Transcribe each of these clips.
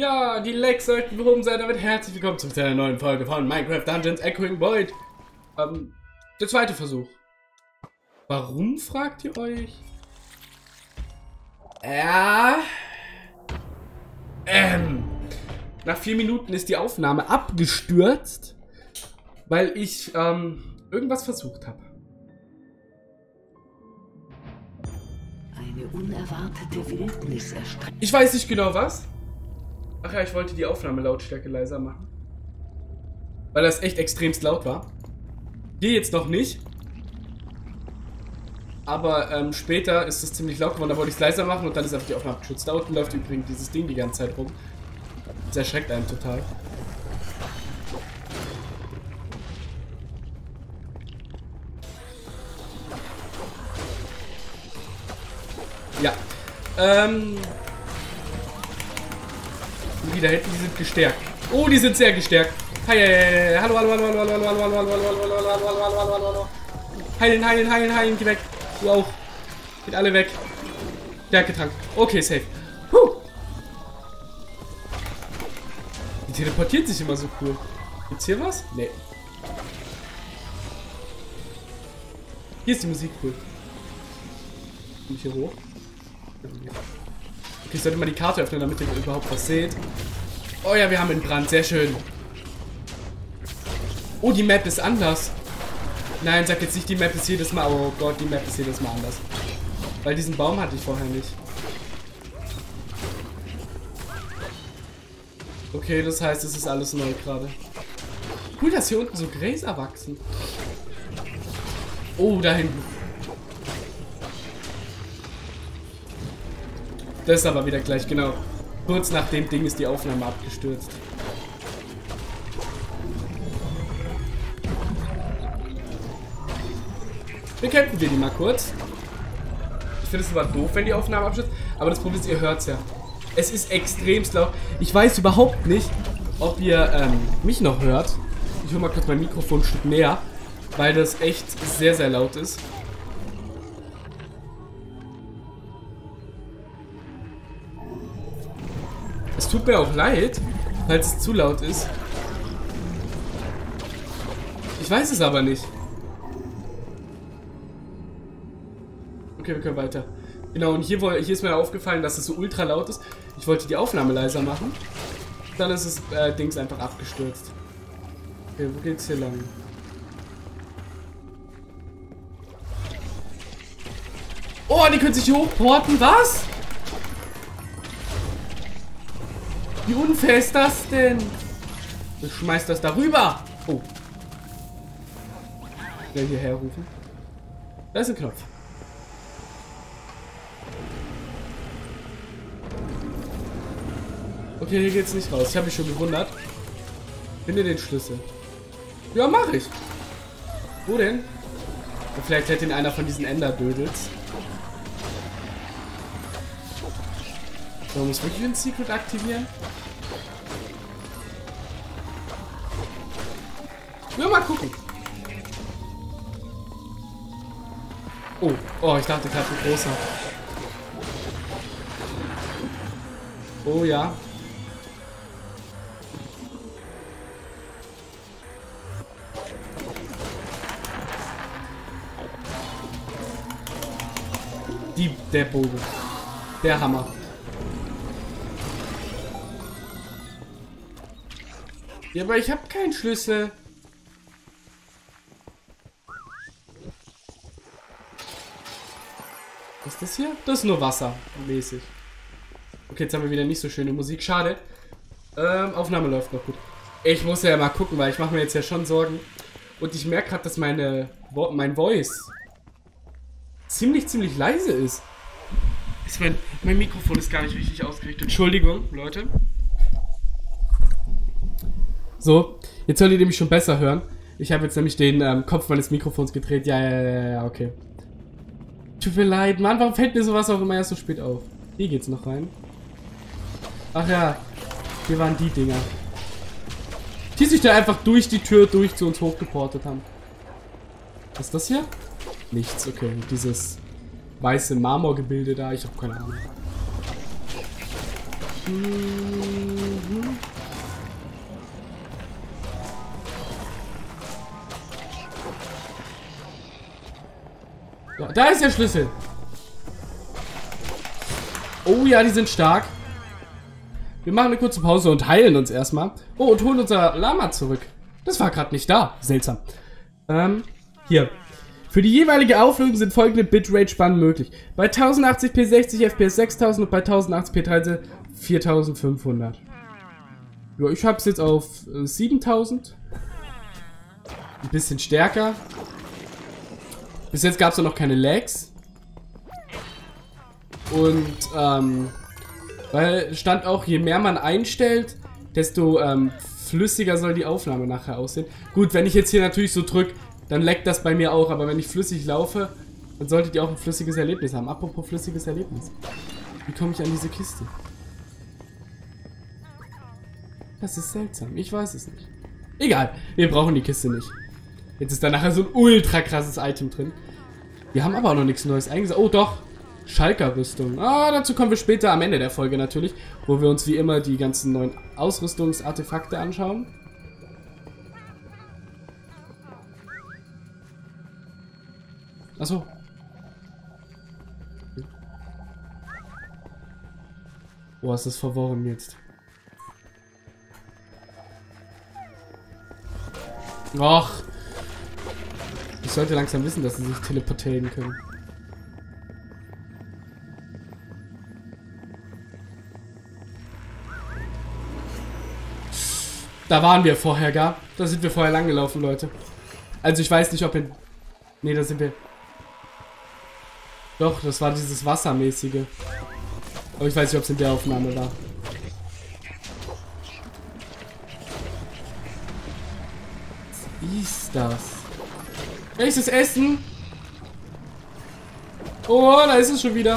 Ja, die Lags sollten behoben sein, damit herzlich willkommen zu einer neuen Folge von Minecraft Dungeons Echoing Void. Der zweite Versuch. Warum, fragt ihr euch? Ja. Nach 4 Minuten ist die Aufnahme abgestürzt, weil ich irgendwas versucht habe. Eine unerwartete Wildnis erstreckt. Ich weiß nicht genau was. Ach ja, ich wollte die Aufnahmelautstärke leiser machen. Weil das echt extremst laut war. Hier jetzt noch nicht. Aber später ist es ziemlich laut geworden. Da wollte ich es leiser machen und dann ist einfach die Aufnahme abgeschützt. Da unten läuft übrigens dieses Ding die ganze Zeit rum. Das erschreckt einen total. Ja. Die da hinten, die sind gestärkt. Oh, die sind sehr gestärkt. Hi, hallo, hallo, hallo, hallo, hallo, hallo, hallo, hallo, hallo, hallo, hallo, hallo, hallo, hallo. Heilen, heilen, heilen, heilen, geh weg. Du auch. Geht alle weg. Stärketrank. Okay, safe. Die teleportiert sich immer so cool. Gibt's hier was? Nee. Hier ist die Musik cool. Komm ich hier hoch? Okay, ich sollte mal die Karte öffnen, damit ihr überhaupt was seht. Oh ja, wir haben einen Brand. Sehr schön. Oh, die Map ist anders. Nein, sag jetzt nicht, die Map ist jedes Mal... Oh Gott, die Map ist jedes Mal anders. Weil diesen Baum hatte ich vorher nicht. Okay, das heißt, es ist alles neu gerade. Cool, dass hier unten so Gräser wachsen. Oh, da hinten. Das ist aber wieder gleich, genau. Kurz nach dem Ding ist die Aufnahme abgestürzt. Bekämpfen wir die mal kurz. Ich finde es aber doof, wenn die Aufnahme abstürzt. Aber das Problem ist, ihr hört es ja. Es ist extremst laut. Ich weiß überhaupt nicht, ob ihr mich noch hört. Ich hole mal kurz mein Mikrofon ein Stück näher, weil das echt sehr, sehr laut ist. Es tut mir auch leid, falls es zu laut ist. Ich weiß es aber nicht. Okay, wir können weiter. Genau, und hier ist mir aufgefallen, dass es so ultra laut ist. Ich wollte die Aufnahme leiser machen. Dann ist das Dings einfach abgestürzt. Okay, wo geht's hier lang? Oh, die können sich hier hochporten, was? Wie unfair ist das denn? Ich schmeiß das darüber. Oh. Schnell hierher rufen. Da ist ein Knopf. Okay, hier geht's nicht raus. Ich habe mich schon gewundert. Finde den Schlüssel. Ja, mache ich. Wo denn? Und vielleicht hätte ihn einer von diesen Ender-Dödels. So, muss wirklich den Secret aktivieren? Ja, mal gucken. Oh, oh, ich dachte gerade ein großer. Oh ja. Der Bogen. Der Hammer. Ja, aber ich habe keinen Schlüssel. Was ist das hier? Das ist nur Wasser. Mäßig. Okay, jetzt haben wir wieder nicht so schöne Musik. Schade. Aufnahme läuft noch gut. Ich muss ja mal gucken, weil ich mache mir jetzt ja schon Sorgen. Und ich merke gerade, dass mein Voice ziemlich leise ist. Mein Mikrofon ist gar nicht richtig ausgerichtet. Entschuldigung, Leute. So, jetzt sollt ihr nämlich schon besser hören. Ich habe jetzt nämlich den Kopf meines Mikrofons gedreht. Ja, okay. Tut mir leid, Mann, warum fällt mir sowas auch immer erst so spät auf? Hier geht's noch rein. Ach ja, hier waren die Dinger. Die sich da einfach durch die Tür zu uns hochgeportet haben. Was ist das hier? Nichts, okay. Dieses weiße Marmorgebilde da, ich habe keine Ahnung. So, da ist der Schlüssel. Oh ja, die sind stark. Wir machen eine kurze Pause und heilen uns erstmal. Oh, und holen unser Lama zurück. Das war gerade nicht da. Seltsam. Hier. Für die jeweilige Auflösung sind folgende Bitrate-Spannen möglich. Bei 1080p 60 FPS 6000 und bei 1080p 13 4500. Ja, ich hab's jetzt auf 7000. Ein bisschen stärker. Bis jetzt gab es noch keine Lags. Und, weil stand auch, je mehr man einstellt, desto flüssiger soll die Aufnahme nachher aussehen. Gut, wenn ich jetzt hier natürlich so drücke, dann laggt das bei mir auch. Aber wenn ich flüssig laufe, dann solltet ihr auch ein flüssiges Erlebnis haben. Apropos flüssiges Erlebnis. Wie komme ich an diese Kiste? Das ist seltsam. Ich weiß es nicht. Egal, wir brauchen die Kiste nicht. Jetzt ist da nachher so ein ultra krasses Item drin. Wir haben aber auch noch nichts Neues eingesetzt. Oh doch, Schalker-Rüstung. Ah, dazu kommen wir später am Ende der Folge natürlich, wo wir uns wie immer die ganzen neuen Ausrüstungsartefakte anschauen. Achso. Boah, ist das verworren jetzt. Och. Ich sollte langsam wissen, dass sie sich teleportieren können. Da waren wir vorher gar. Da sind wir vorher lang gelaufen, Leute. Also ich weiß nicht, ob in... Nee, da sind wir... Doch, das war dieses Wassermäßige. Aber ich weiß nicht, ob es in der Aufnahme war. Was ist das? Welches Essen? Oh, da ist es schon wieder.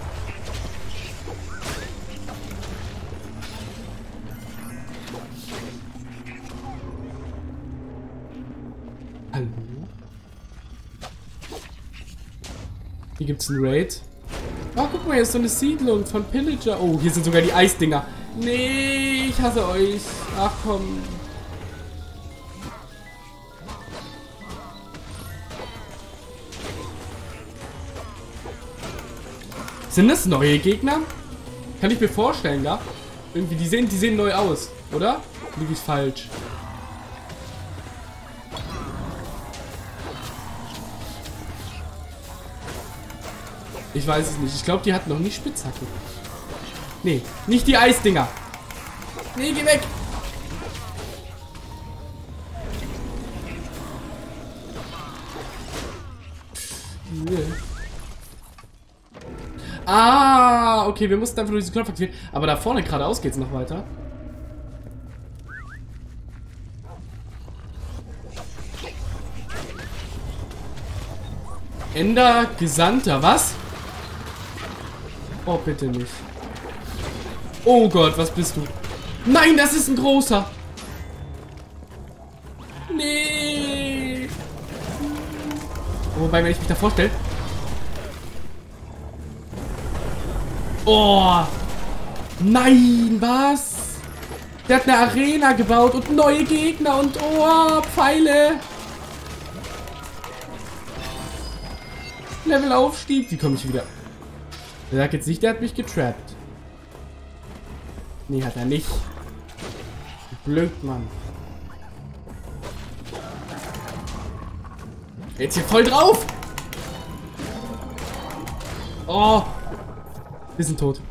Hallo? Hier gibt's einen Raid. Oh, guck mal, hier ist so eine Siedlung von Pillager. Oh, hier sind sogar die Eisdinger. Nee, ich hasse euch. Ach komm. Sind das neue Gegner? Kann ich mir vorstellen, ja? Irgendwie, die sehen neu aus, oder? Liege ich falsch? Ich weiß es nicht. Ich glaube, die hatten noch nicht Spitzhacke. Nee, nicht die Eisdinger. Nee, geh weg. Nee. Ah, okay, wir mussten einfach nur diesen Knopf aktivieren. Aber da vorne geradeaus geht's noch weiter. Ender Gesandter, was? Oh, bitte nicht. Oh Gott, was bist du? Nein, das ist ein großer. Nee. Wobei, wenn ich mich da vorstelle. Oh. Nein, was? Der hat eine Arena gebaut und neue Gegner und oh, Pfeile. Levelaufstieg. Wie komme ich wieder? Der sagt jetzt nicht, der hat mich getrappt. Nee, hat er nicht. Blöd, Mann. Jetzt hier voll drauf. Oh. Wir sind tot.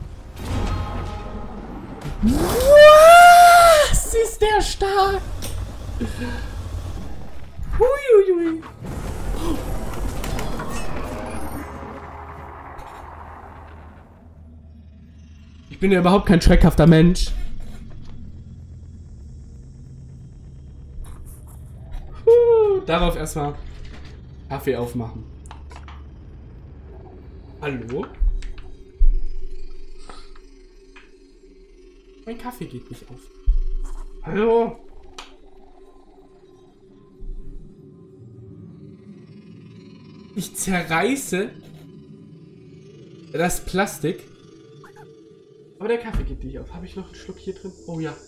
Was ist der stark? Huiuiui. Ich bin ja überhaupt kein schreckhafter Mensch. Darauf erstmal Kaffee aufmachen. Hallo? Mein Kaffee geht nicht auf. Hallo? Ich zerreiße das Plastik. Aber der Kaffee geht nicht auf. Habe ich noch einen Schluck hier drin? Oh ja.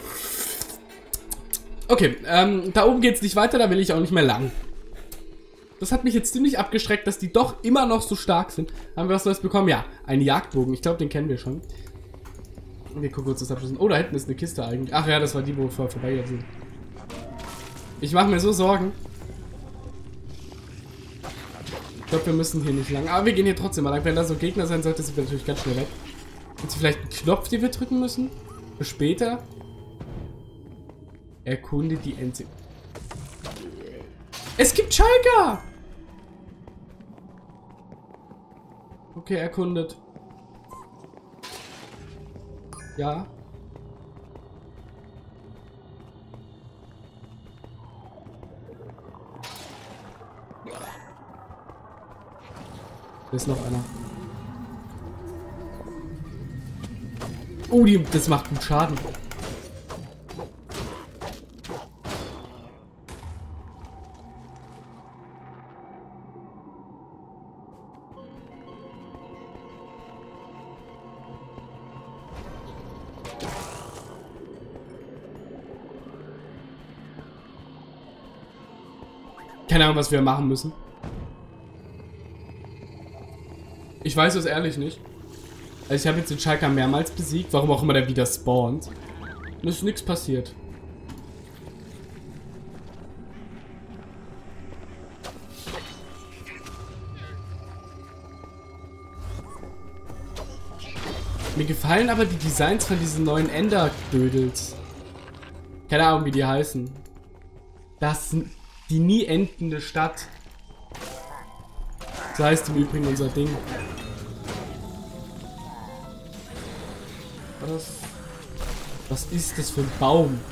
Okay, da oben geht's nicht weiter, da will ich auch nicht mehr lang. das hat mich jetzt ziemlich abgeschreckt, dass die doch immer noch so stark sind. Haben wir was Neues bekommen? Ja, einen Jagdbogen. Ich glaube, den kennen wir schon. Wir gucken uns das abschließen. Oh, da hinten ist eine Kiste eigentlich. Ach ja, das war die, wo wir vorher vorbei sind. Ich mache mir so Sorgen. Ich glaube, wir müssen hier nicht lang. Aber wir gehen hier trotzdem mal lang. Wenn da so Gegner sein sollte, sind wir natürlich ganz schnell weg. Gibt es vielleicht einen Knopf, den wir drücken müssen? Für später? Erkunde die Ente. Es gibt Schalker! Okay, erkundet. Ja. Da ist noch einer. Oh, das macht gut Schaden. Keine Ahnung, was wir machen müssen. Ich weiß es ehrlich nicht. Also ich habe jetzt den Schalker mehrmals besiegt, warum auch immer der wieder spawnt. Und es ist nichts passiert. Mir gefallen aber die Designs von diesen neuen Ender-Dödels. Keine Ahnung, wie die heißen. Das sind die nie endende Stadt. So heißt im Übrigen unser Ding. Was ist das für ein Baum?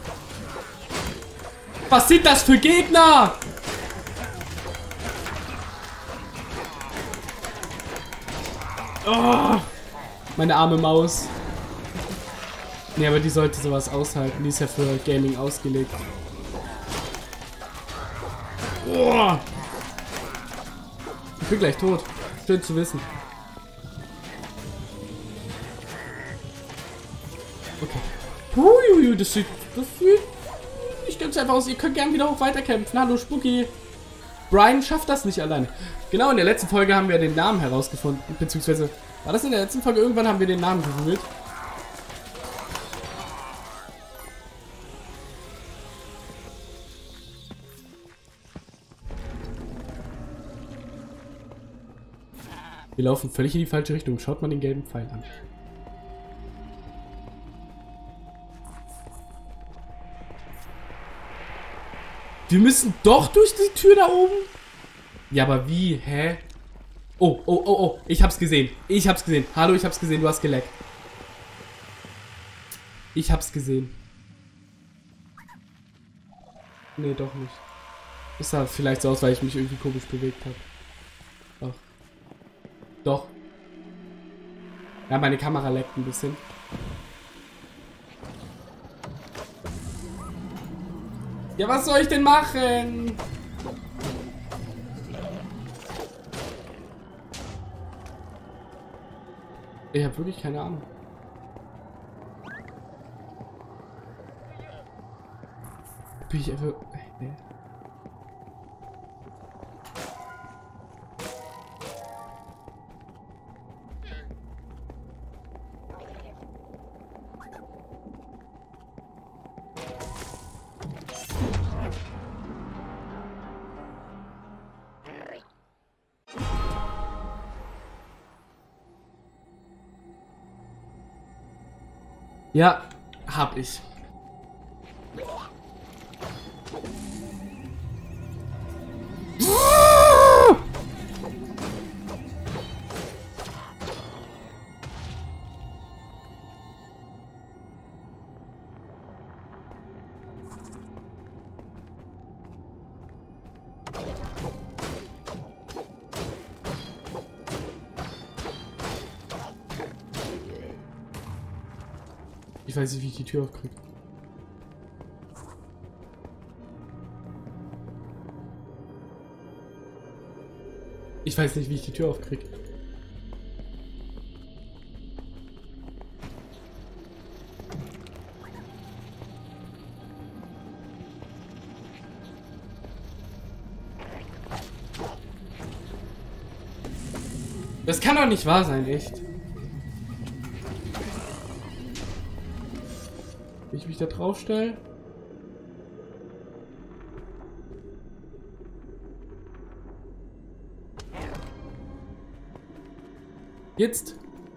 Was sind das für Gegner? Oh, meine arme Maus. Nee, aber die sollte sowas aushalten. Die ist ja für Gaming ausgelegt. Oh. Ich bin gleich tot. Schön zu wissen. Okay. Huiuiui, das sieht nicht ganz einfach aus. Ihr könnt gerne wieder hoch weiterkämpfen. Hallo, Spooky. Brian schafft das nicht alleine. Genau, in der letzten Folge haben wir den Namen herausgefunden. Beziehungsweise, war das in der letzten Folge? Irgendwann haben wir den Namen gegoogelt. Wir laufen völlig in die falsche Richtung. Schaut mal den gelben Pfeil an. Wir müssen doch durch die Tür da oben? Ja, aber wie? Hä? Oh, oh, oh, oh. Ich hab's gesehen. Ich hab's gesehen. Hallo, ich hab's gesehen. Du hast geleckt. Ich hab's gesehen. Nee, doch nicht. Das sah vielleicht so aus, weil ich mich irgendwie komisch bewegt habe. Doch. Doch. Ja, meine Kamera leckt ein bisschen. Ja, was soll ich denn machen? Ich habe wirklich keine Ahnung. Bin ich einfach... Nee. Ja, hab ich. Ich weiß nicht, wie ich die Tür aufkriege. Ich weiß nicht, wie ich die Tür aufkriege. Das kann doch nicht wahr sein, echt. Wie ich mich da drauf stelle? Jetzt.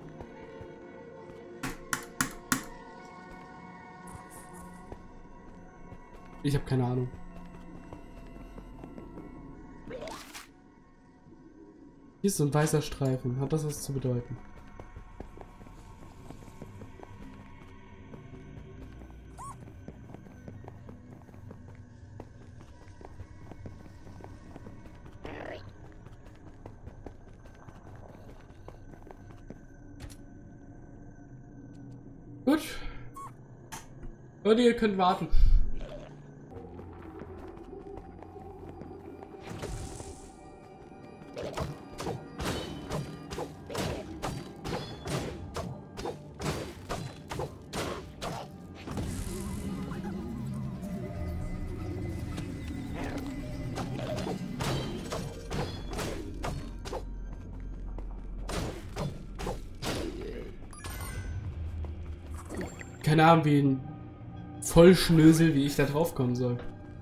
Ich habe keine Ahnung. Hier ist so ein weißer Streifen. Hat das was zu bedeuten? Gut. Leute, ihr könnt warten. Keine Ahnung, wie ein Vollschnösel, wie ich da drauf kommen soll.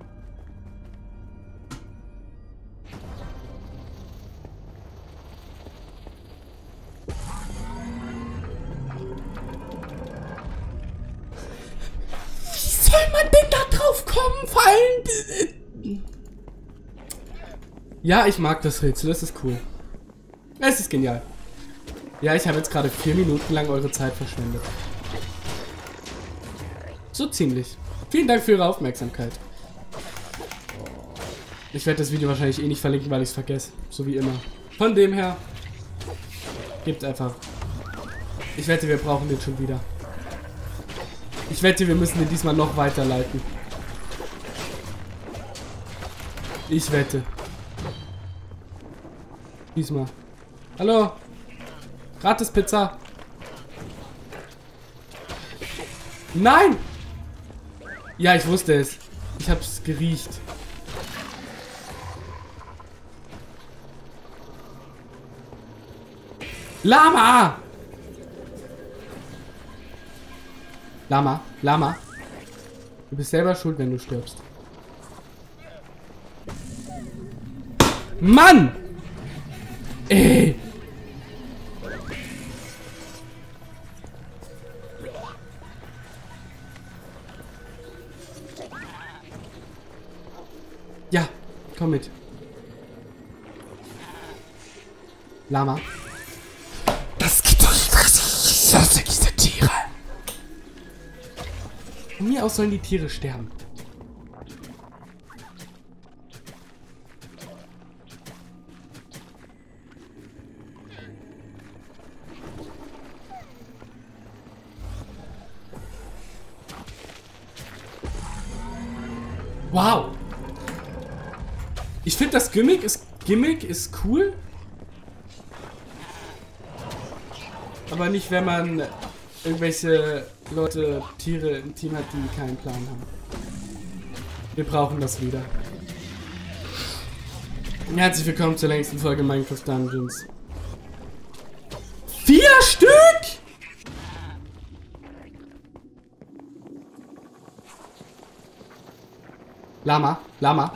Wie soll man denn da drauf kommen? Vor allem... Ja, ich mag das Rätsel, das ist cool. Es ist genial. Ja, ich habe jetzt gerade 4 Minuten lang eure Zeit verschwendet. So ziemlich. Vielen Dank für Ihre Aufmerksamkeit. Ich werde das Video wahrscheinlich eh nicht verlinken, weil ich es vergesse. So wie immer. Von dem her. Gebt einfach. Ich wette, wir brauchen den schon wieder. Ich wette, wir müssen den diesmal noch weiterleiten. Ich wette. Diesmal. Hallo. Gratis Pizza. Nein! Ja, ich wusste es. Ich hab's geriecht. Lama! Lama, Lama. Du bist selber schuld, wenn du stirbst. Mann! Ey! Ja, komm mit. Lama. Das geht doch nicht. Ich hasse diese Tiere. Von mir aus sollen die Tiere sterben. Wow. Ich finde das Gimmick ist cool. Aber nicht, wenn man irgendwelche Leute, Tiere im Team hat, die keinen Plan haben. Wir brauchen das wieder. Herzlich willkommen zur längsten Folge Minecraft Dungeons. 4 Stück? Lama, Lama.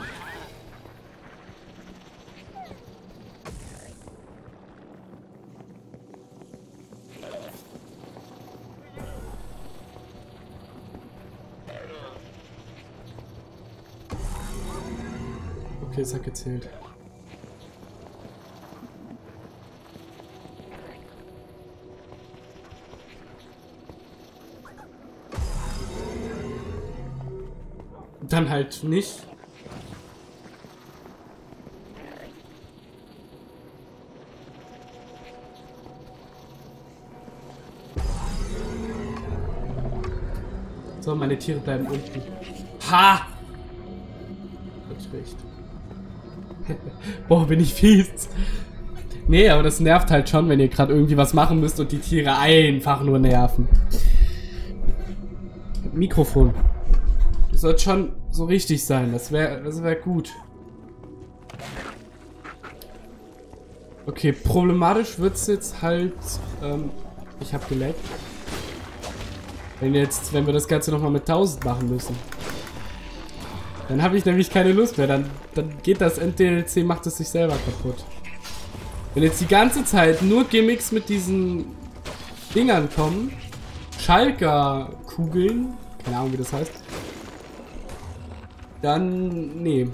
Okay, es hat gezählt. Dann halt nicht. So, meine Tiere bleiben unten. Ha! Hab ich recht. Boah, bin ich fies. Nee, aber das nervt halt schon, wenn ihr gerade irgendwie was machen müsst und die Tiere einfach nur nerven. Mikrofon. Das sollte schon so richtig sein. Das wär gut. Okay, problematisch wird es jetzt halt, ich habe geleckt. Wenn wir das Ganze nochmal mit 1000 machen müssen. Dann habe ich nämlich keine Lust mehr. Dann geht das End-DLC, macht es sich selber kaputt. Wenn jetzt die ganze Zeit nur Gimmicks mit diesen Dingern kommen, Schalker-Kugeln, keine Ahnung wie das heißt, dann, nee.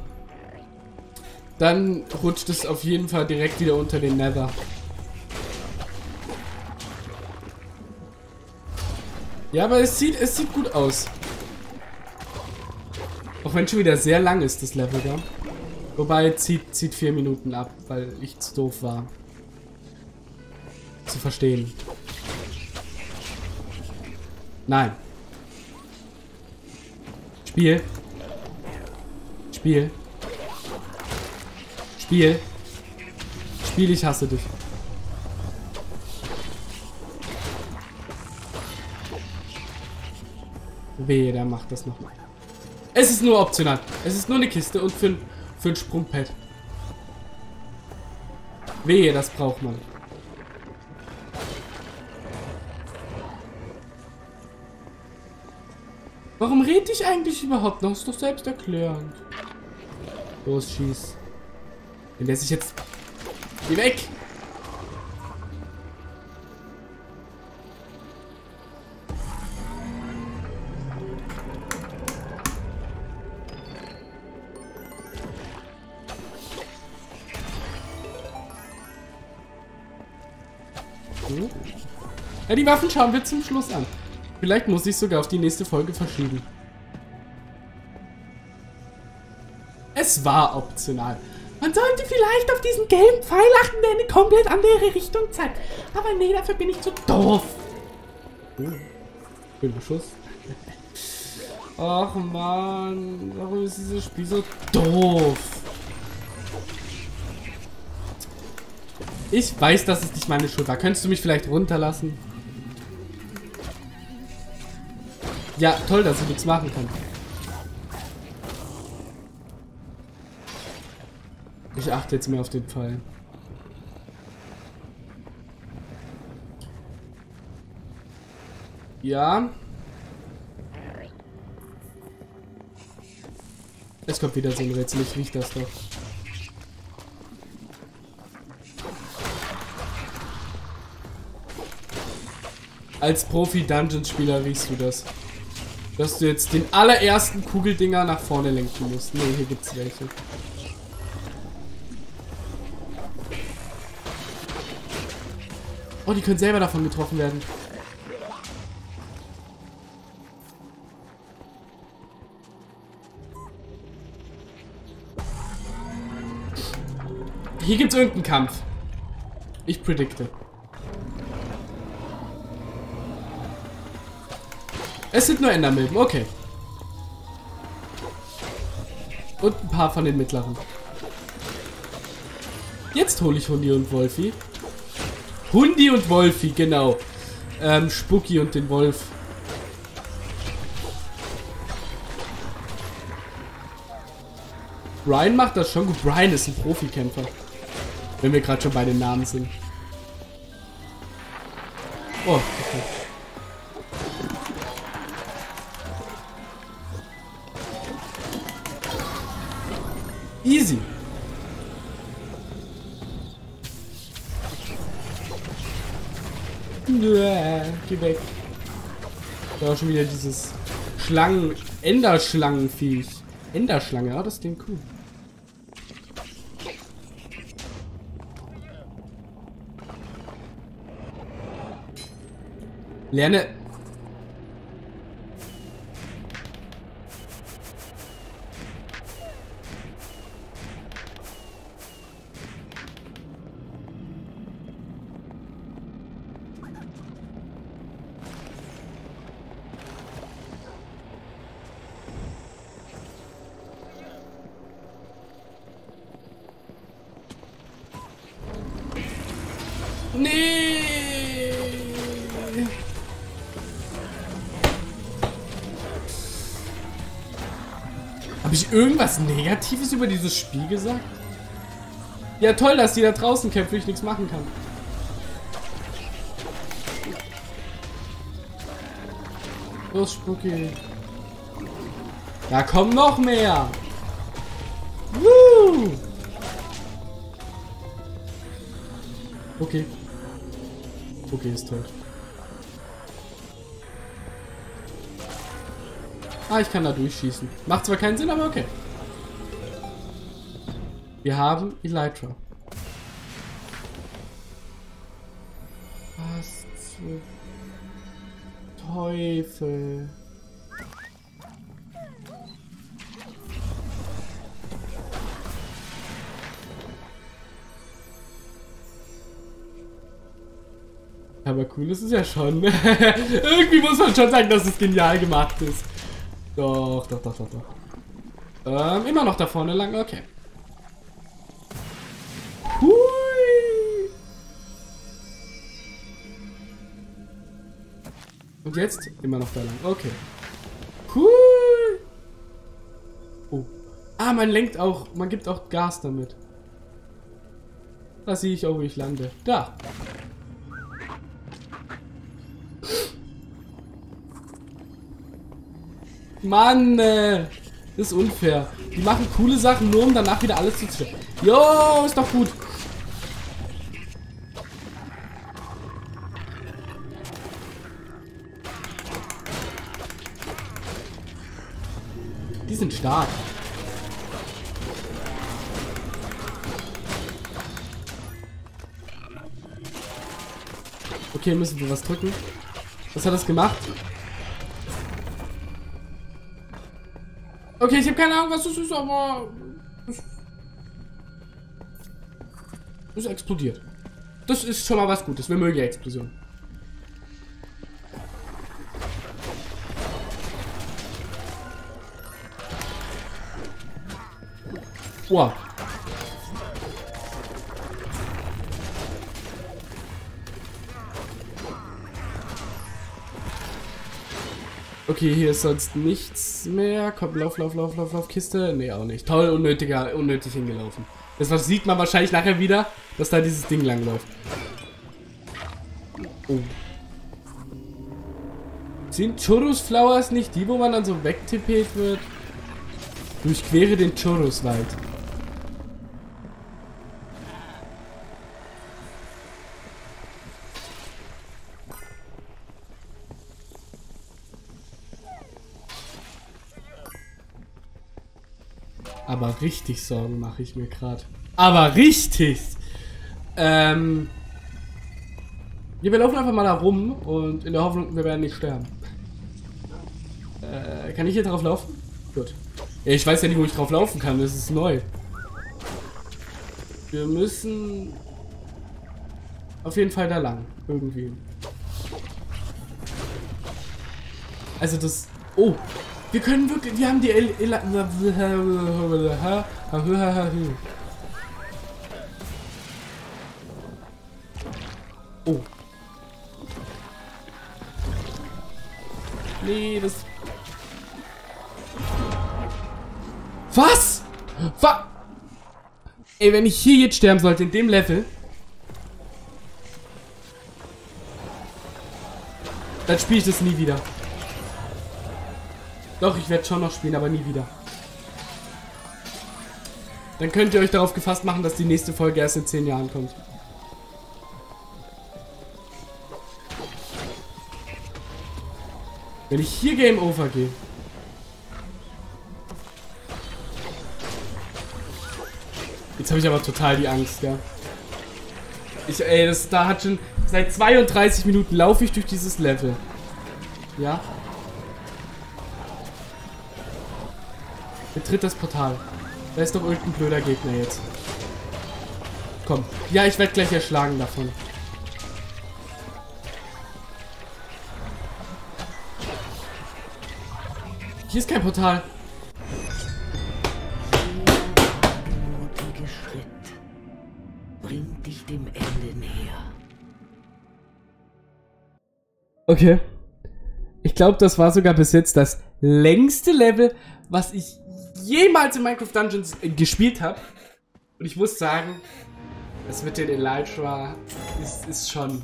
Dann rutscht es auf jeden Fall direkt wieder unter den Nether. Ja, aber es sieht gut aus. Auch wenn schon wieder sehr lang ist, das Level da. Wobei, zieht 4 Minuten ab, weil ich zu doof war. Zu verstehen. Nein. Spiel. Spiel. Spiel. Spiel, ich hasse dich. Wehe, der macht das nochmal. Es ist nur optional. Es ist nur eine Kiste und für ein Sprungpad. Wehe, das braucht man. Warum rede ich eigentlich überhaupt noch? Ist doch selbsterklärend. Los, schieß. Wenn der sich jetzt... Geh weg! Ja, die Waffen schauen wir zum Schluss an. Vielleicht muss ich sogar auf die nächste Folge verschieben. Es war optional. Man sollte vielleicht auf diesen gelben Pfeil achten, der eine komplett andere Richtung zeigt. Aber nee, dafür bin ich zu doof. Schöner Schuss. Ach man, warum ist dieses Spiel so doof? Ich weiß, dass es nicht meine Schuld war. Könntest du mich vielleicht runterlassen? Ja, toll, dass ich nichts machen kann. Ich achte jetzt mehr auf den Pfeil. Ja. Es kommt wieder so ein Rätsel. Ich riech das doch. Als Profi-Dungeons-Spieler riechst du das. Dass du jetzt den allerersten Kugeldinger nach vorne lenken musst. Ne, hier gibt's welche. Oh, die können selber davon getroffen werden. Hier gibt's irgendeinen Kampf. Ich predikte. Es sind nur Endermilben, okay. Und ein paar von den mittleren. Jetzt hole ich Hundi und Wolfi. Hundi und Wolfi, genau. Spooky und den Wolf. Brian macht das schon gut. Brian ist ein Profikämpfer. Wenn wir gerade schon bei den Namen sind. Oh, okay. Easy. Geh weg. Da war schon wieder dieses Enderschlangenviech. Enderschlange, ja, das klingt cool. Lerne. Nee. Habe ich irgendwas Negatives über dieses Spiel gesagt? Ja, toll, dass die da draußen kämpft, wo ich nichts machen kann. Los, Spucki. Da kommen noch mehr. Woo! Okay. Okay, ist tot. Ah, ich kann da durchschießen. Macht zwar keinen Sinn, aber okay. Wir haben Elytra. Was zum Teufel? Aber cool ist es ja schon. Irgendwie muss man schon sagen, dass es genial gemacht ist. Doch. Immer noch da vorne lang, okay. Hui. Und jetzt immer noch da lang, okay. Cool. Oh. Ah, man lenkt auch, man gibt auch Gas damit. Da sehe ich auch, wo ich lande. Da. Mann, das ist unfair. Die machen coole Sachen, nur um danach wieder alles zu zerstören. Jo, ist doch gut. Die sind stark. Okay, müssen wir was drücken. Was hat das gemacht? Okay, ich habe keine Ahnung, was das ist, aber es explodiert. Das ist schon mal was Gutes. Wir mögen ja Explosionen. Wow. Okay, hier ist sonst nichts mehr. Komm, lauf, Kiste. Nee, auch nicht. Toll, unnötig hingelaufen. Das sieht man wahrscheinlich nachher wieder, dass da dieses Ding langläuft. Oh. Sind Churros Flowers nicht die, wo man dann so wegtippet wird? Durchquere den Churros-Wald. Aber richtig Sorgen mache ich mir gerade. Aber richtig! Wir laufen einfach mal da rum und in der Hoffnung, wir werden nicht sterben. Kann ich hier drauf laufen? Gut. Ja, ich weiß ja nicht, wo ich drauf laufen kann, das ist neu. Wir müssen auf jeden Fall da lang. Irgendwie. Also das... Oh! Wir können wirklich... Wir haben die Oh. Nee, das... Was? Was? Ey, wenn ich hier jetzt sterben sollte, in dem Level... Dann spiele ich das nie wieder. Doch, ich werde schon noch spielen, aber nie wieder. Dann könnt ihr euch darauf gefasst machen, dass die nächste Folge erst in 10 Jahren kommt. Wenn ich hier Game Over gehe. Jetzt habe ich aber total die Angst, ja. Da hat schon... Seit 32 Minuten laufe ich durch dieses Level. Ja. Betritt das Portal. Da ist doch irgendein blöder Gegner jetzt. Komm. Ja, ich werde gleich erschlagen davon. Hier ist kein Portal. Der mutige Schritt bringt dich dem Ende näher. Okay. Ich glaube, das war sogar bis jetzt das längste Level, was ich jemals in Minecraft Dungeons gespielt habe. Und ich muss sagen, Das mit den Elytra ist schon...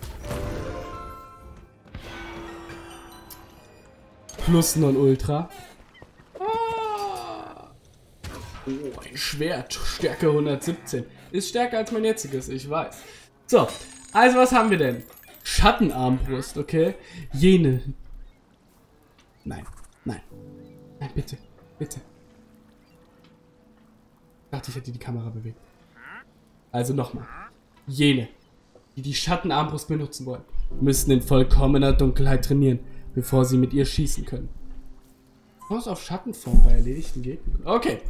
Plus Non-Ultra. Oh, ein Schwert. Stärke 117. Ist stärker als mein jetziges, ich weiß. So, also was haben wir denn? Schattenarmbrust, okay. Jene. Nein, nein. Nein, bitte, bitte. Ich dachte, ich hätte die Kamera bewegt. Also nochmal. Jene, die die Schattenarmbrust benutzen wollen, müssen in vollkommener Dunkelheit trainieren, bevor sie mit ihr schießen können. Chance auf Schattenform bei erledigten Gegnern. Okay.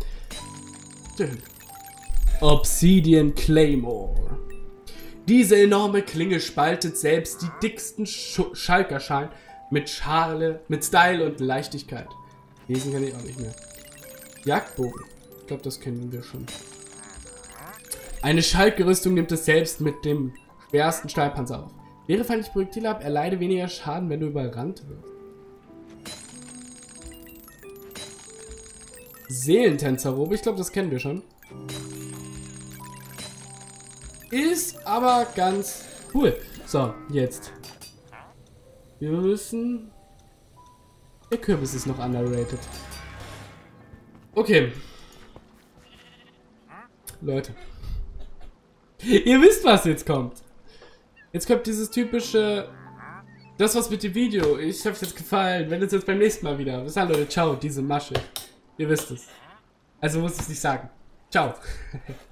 Obsidian Claymore. Diese enorme Klinge spaltet selbst die dicksten Schalkerschalen mit Schale, mit Style und Leichtigkeit. Lesen kann ich auch nicht mehr. Jagdbogen. Ich glaube, das kennen wir schon. Eine Schaltgerüstung nimmt es selbst mit dem schwersten Stahlpanzer auf. Wehre feindliche Projektile ab, erleide weniger Schaden, wenn du überrannt wirst. Seelentänzerrobe, ich glaube, das kennen wir schon. Ist aber ganz cool. So, jetzt. Wir müssen... Der Kürbis ist noch underrated. Okay. Leute. Ihr wisst, was jetzt kommt. Jetzt kommt dieses typische... Das war's mit dem Video. Ich hoffe, es hat gefallen. Wenn es jetzt beim nächsten Mal wieder. Bis dann, Leute. Ciao, diese Masche. Ihr wisst es. Also muss ich es nicht sagen. Ciao.